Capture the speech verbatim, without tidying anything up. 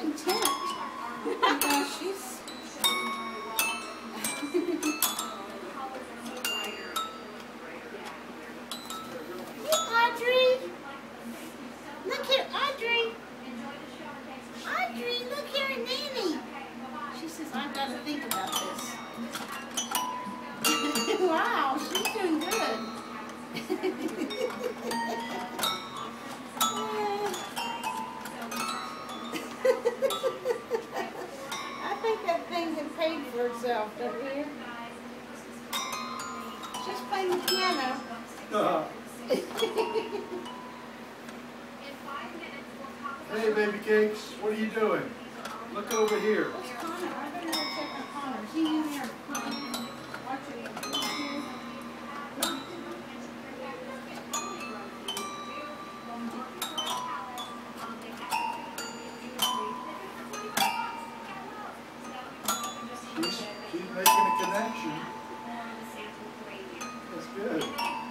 content. Yeah, she's... Audrey! Look here, Audrey! Audrey, look here at Nanny! She says, I've got to think about this. Wow, she's doing good. I think that thing has paid for itself, don't you? She's playing the piano. Uh-huh. Hey, baby cakes, what are you doing? Look over here. Where's Connor? I better go check on Connor. Is he in there? Watching him. She's, she's making a connection. That's good.